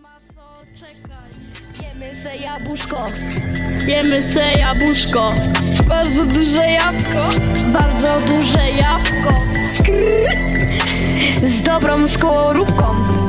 ma co czekać. Jemy se jabłuszko. Jemy se jabłuszko. Bardzo duże jabłko. Bardzo duże jabłko. Z dobrą skorupką.